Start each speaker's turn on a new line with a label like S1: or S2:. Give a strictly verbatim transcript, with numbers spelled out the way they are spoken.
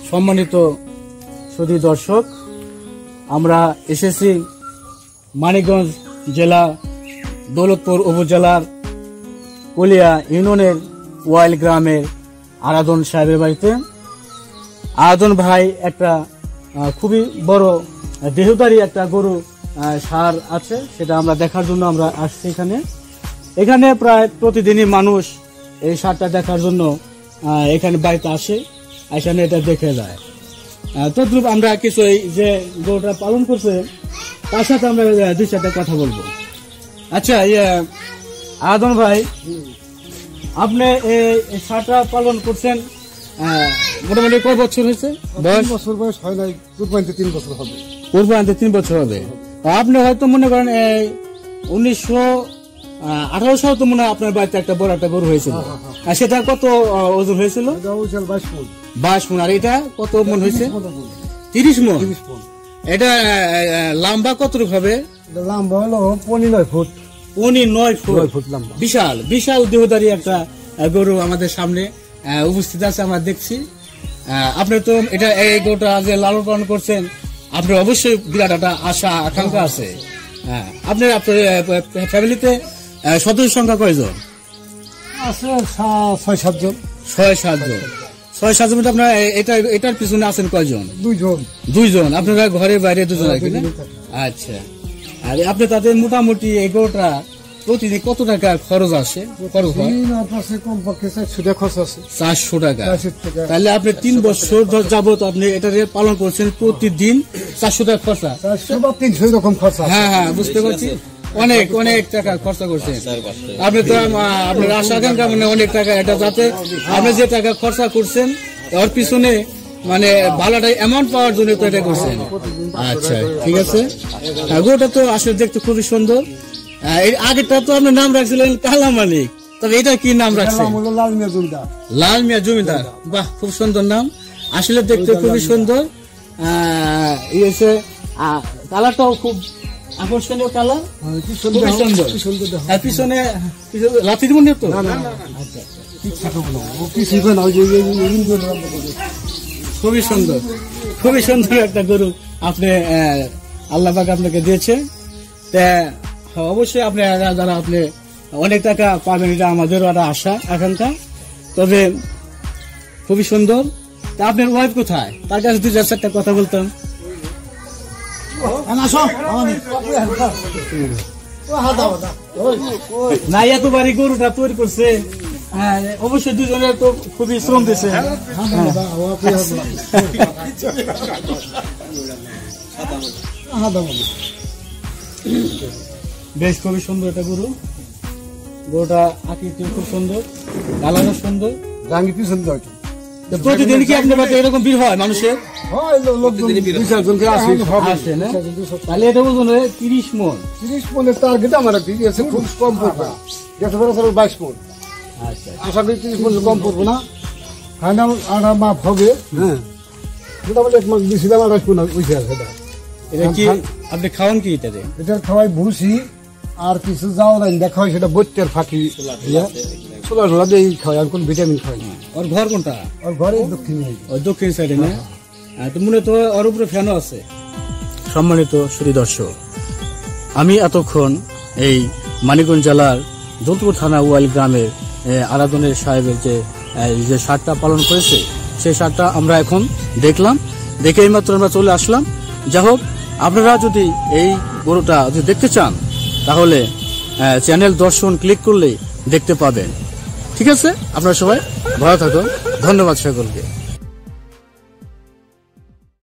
S1: সম্মানিত সুধী দর্শক, আমরা এসেছি মানিকগঞ্জ জেলা দৌলতপুর উপজেলার কলিয়া ইউনিয়নের ওয়াইল গ্রামের আরাধন সাহেবের বাড়িতে। আরাধন ভাই একটা খুবই বড় দেহধারী একটা গরু সার আছে, সেটা আমরা দেখার জন্য আমরা আসছি এখানে। এখানে প্রায় প্রতিদিনই মানুষ এই সারটা দেখার জন্য এখানে বাড়িতে আসে, এখানে এটা দেখে যায়। তদ্রুপ আমরা কিছু এই যে গরুটা পালন করছে তার সাথে আমরা দুই চারটা কথা বলবো। আচ্ছা, ইয়ে আরাধন ভাই, আপনি এই সারটা পালন করছেন মোটামুটি কয় বছর হয়েছে?
S2: বছর বয়স হয় নাই, পূর্বান্তে তিন বছর হবে।
S1: পূর্বান্তে তিন বছর হবে। আপনি হয়তো মনে করেন এই উনিশশো আঠারো সাল তো মনে হয় আপনার বাড়িতে একটা বড় একটা গরু হয়েছিল, আর সেটা কত ওজন হয়েছিল? বাইশ মন। আর এটা কত মন হয়েছে? তিরিশ মন। এটা লম্বা কতটুকু হবে?
S2: লম্বা হলো পনি নয় ফুট।
S1: পনি নয় ফুট লম্বা। বিশাল বিশাল দেহধারী একটা গরু আমাদের সামনে উপস্থিত আছে, আমরা দেখছি। আপনি তো এটা এই গরুটা যে লালন পালন করছেন, আপনার অবশ্যই বিরাট একটা আশা আকাঙ্ক্ষা আছে। হ্যাঁ, আপনার আপনার ফ্যামিলিতে সদস্য সংখ্যা কয়জন
S2: আছে? ছয় সাতজন।
S1: ছয় সাতজন ছয় সাতজন মধ্যে আপনার এটা এটার পিছনে আছেন কয়জন?
S2: দুইজন।
S1: দুইজন আপনারা ঘরে বাইরে দুজন আর কি না? আচ্ছা, আর আপনি তাদের মোটামুটি এই গরুটা প্রতিদিন কত টাকা খরচ আসে? খরচ হয় চারশো টাকা। তাহলে আপনি তিন বছর যাবত আপনি এটা পালন করছেন, প্রতিদিন চারশো টাকা খরচা।
S2: তিনশো রকম খরচা।
S1: হ্যাঁ হ্যাঁ, বুঝতে পারছি। অনেক অনেক টাকা খরচা করছেন আপনি। তো আপনার আশা আকাঙ্ক্ষা মানে অনেক টাকা, এটা যাতে আপনি যে টাকা খরচা করছেন ওর পিছনে মানে ভালোটা অ্যামাউন্ট পাওয়ার জন্য তো এটা করছেন। আচ্ছা, ঠিক আছে। গরুটা তো আসলে দেখতে খুবই সুন্দর। এর আগেরটা তো আপনার নাম রাখছিলেন কালা মালিক, তবে এটা কি নাম রাখছেন?
S2: লাল মিয়া জমিদার।
S1: লাল মিয়া জমিদার, বাহ, খুব সুন্দর নাম। আসলে দেখতে খুবই সুন্দর। কালারটাও খুব আকর্ষণীয় কালার, খুবই সুন্দর। পিছনে লাঠি দিব তো? খুবই সুন্দর, খুবই সুন্দর একটা গরু আপনি আল্লাহ পাক আপনাকে দিয়েছে। তা অবশ্যই আপনি যারা আপনি অনেক টাকা পাবেন, এটা আমাদেরও একটা আশা আকাঙ্ক্ষা। তবে খুবই সুন্দর। তা আপনার ওয়াইফ কোথায়? তার কাছে দুই চারটা কথা বলতাম। না, এতবারই গরুটা তৈরি করছে, অবশ্যই দুজনের তো খুবই শ্রম দিচ্ছে। বেশ খুবই সুন্দর একটা গরু। গরুটা আকৃতি খুব সুন্দর, কালারও সুন্দর,
S2: রাঙি কি সুন্দর।
S1: প্রতিদিন কি আপনার বাড়িতে এরকম ভিড় হয় মানুষের? তাহলে এটা ওজন হয় তিরিশ মন।
S2: তিরিশ মনের টার্গেট আমার খুব কম পড়বে, বাইশ মন। আশা করি তিরিশ মন কম পড়বো না। ফাইনাল আড়া মাপ হবে। হ্যাঁ, মোটামুটি এক মাস বেশি দাম আড়াইশ মন উঠে আছে।
S1: এটা কি আপনি খাওয়ান কি? এটাতে
S2: এটা খাওয়াই ভুসি আর কিছু যাওয়া যায় দেখা হয়, সেটা বইটার ফাঁকি ছোলা ছোলা দিয়ে খাওয়াই, আর কোন ভিটামিন খাওয়াই না।
S1: ওর ঘর কোনটা?
S2: ওর ঘরে দক্ষিণ
S1: দক্ষিণ সাইডে না? তো মনে তো ওর উপরে ফ্যানও আছে। সম্মানিত সুধী দর্শক, আমি এতক্ষণ এই মানিকগঞ্জ জেলার দৌলতপুর থানা ওয়াইল গ্রামের আরাধনের সাহেবের যে যে সারটা পালন করেছে, সেই সারটা আমরা এখন দেখলাম। দেখে এই মাত্র আমরা চলে আসলাম। যাই হোক, আপনারা যদি এই গরুটা যদি দেখতে চান তাহলে চ্যানেল দর্শন ক্লিক করলেই দেখতে পাবেন। ঠিক আছে, আপনারা সবাই ভালো থাকুন। ধন্যবাদ সকলকে।